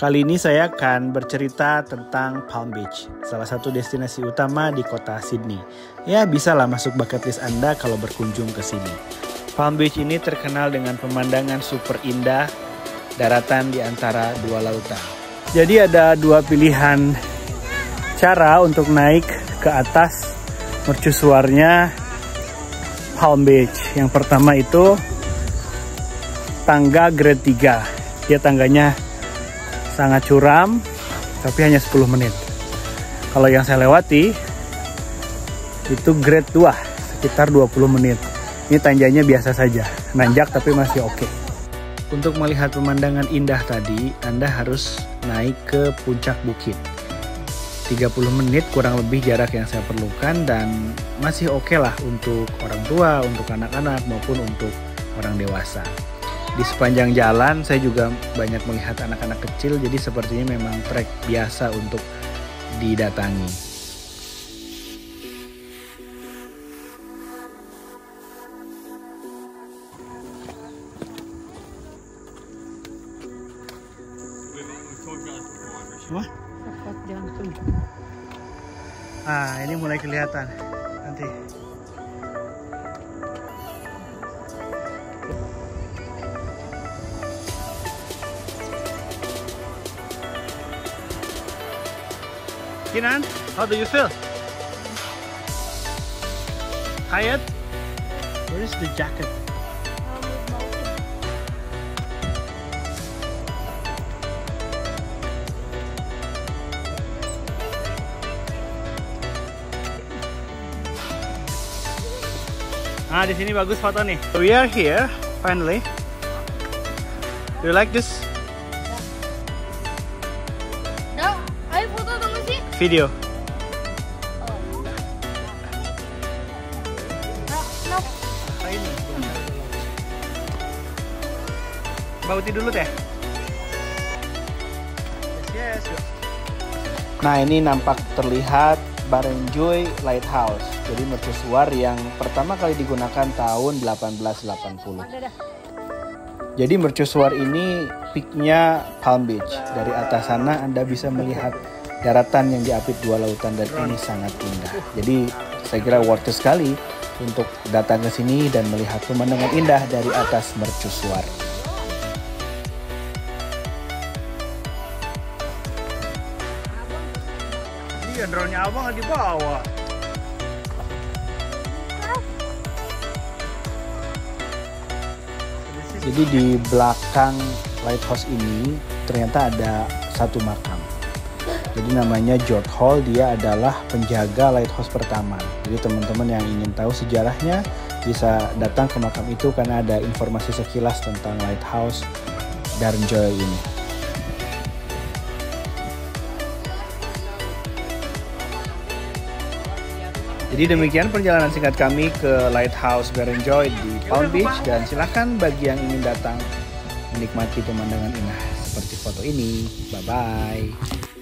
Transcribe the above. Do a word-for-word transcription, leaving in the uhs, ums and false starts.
Kali ini saya akan bercerita tentang Palm Beach, salah satu destinasi utama di kota Sydney. Ya, bisalah masuk bucket list Anda kalau berkunjung ke sini. Palm Beach ini terkenal dengan pemandangan super indah, daratan di antara dua lautan. Jadi ada dua pilihan cara untuk naik ke atas mercusuarnya Palm Beach. Yang pertama itu tangga grade tiga. Dia tangganya sangat curam, tapi hanya sepuluh menit. Kalau yang saya lewati itu grade dua, sekitar dua puluh menit. Ini tanjanya biasa saja, nanjak tapi masih oke. Untuk melihat pemandangan indah tadi, Anda harus naik ke puncak bukit. tiga puluh menit kurang lebih jarak yang saya perlukan, dan masih oke lah untuk orang tua, untuk anak-anak maupun untuk orang dewasa. Di sepanjang jalan saya juga banyak melihat anak-anak kecil, jadi sepertinya memang trek biasa untuk didatangi. Wah? Ah, ini mulai kelihatan nanti. Kinan, how do you feel? Tired? Where is the jacket? Ah, di sini bagus foto nih. We are here finally. Do you like this? Video. Bauti dulu teh. Yes, yes. Nah, ini nampak terlihat Barrenjoey Lighthouse. Jadi mercusuar yang pertama kali digunakan tahun delapan belas delapan puluh. Jadi mercusuar ini peaknya Palm Beach. Dari atas sana Anda bisa melihat daratan yang diapit dua lautan, dan ini sangat indah. Jadi saya kira worth it sekali untuk datang ke sini dan melihat pemandangan indah dari atas mercusuar. Iya, drone-nya abang nggak dibawa. Jadi di belakang lighthouse ini ternyata ada satu makam. Jadi namanya George Hall, dia adalah penjaga lighthouse pertama. Jadi teman-teman yang ingin tahu sejarahnya bisa datang ke makam itu karena ada informasi sekilas tentang lighthouse Barrenjoey ini. Jadi demikian perjalanan singkat kami ke Lighthouse Barrenjoey di Palm Beach, dan silakan bagi yang ingin datang menikmati pemandangan indah seperti foto ini. Bye-bye.